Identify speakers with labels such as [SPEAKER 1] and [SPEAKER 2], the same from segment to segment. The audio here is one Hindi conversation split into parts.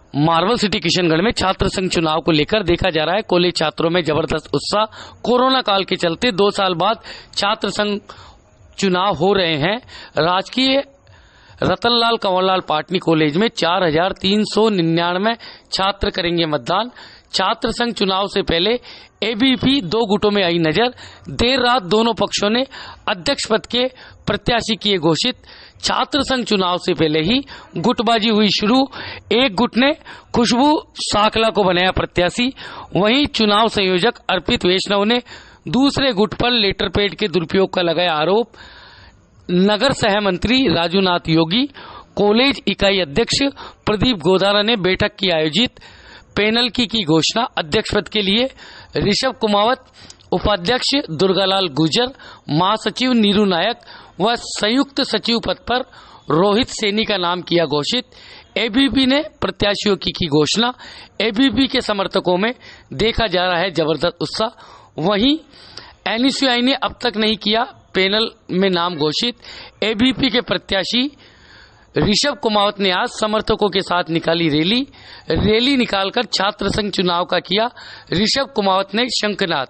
[SPEAKER 1] मार्बल सिटी किशनगढ़ में छात्र संघ चुनाव को लेकर देखा जा रहा है कॉलेज छात्रों में जबरदस्त उत्साह। कोरोना काल के चलते 2 साल बाद छात्र संघ चुनाव हो रहे हैं। राजकीय रतनलाल कंवरलाल पाटनी कॉलेज में 4,399 छात्र करेंगे मतदान। छात्र संघ चुनाव से पहले एबीवीपी 2 गुटों में आई नजर। देर रात दोनों पक्षों ने अध्यक्ष पद के प्रत्याशी किए घोषित। छात्र संघ चुनाव से पहले ही गुटबाजी हुई शुरू। एक गुट ने खुशबू साखला को बनाया प्रत्याशी, वहीं चुनाव संयोजक अर्पित वैष्णव ने दूसरे गुट पर लेटर पैड के दुरुपयोग का लगाया आरोप। नगर सह मंत्री राजूनाथ योगी, कॉलेज इकाई अध्यक्ष प्रदीप गोदारा ने बैठक की आयोजित। पैनल की घोषणा। अध्यक्ष पद के लिए ऋषभ कुमावत, उपाध्यक्ष दुर्गालाल गुर्जर, महासचिव नीरू नायक व संयुक्त सचिव पद पर रोहित सैनी का नाम किया घोषित। एबीवीपी ने प्रत्याशियों की घोषणा। एबीवीपी के समर्थकों में देखा जा रहा है जबरदस्त उत्साह। वहीं एनएसयूआई ने अब तक नहीं किया पैनल में नाम घोषित। एबीवीपी के प्रत्याशी ऋषभ कुमावत ने आज समर्थकों के साथ निकाली रैली निकालकर छात्र संघ चुनाव का किया ऋषभ कुमावत ने शंखनाद।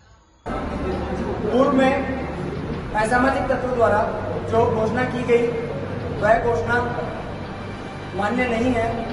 [SPEAKER 2] पूर्व में असामाजिक तत्वों द्वारा जो घोषणा की गई वह घोषणा मान्य नहीं है।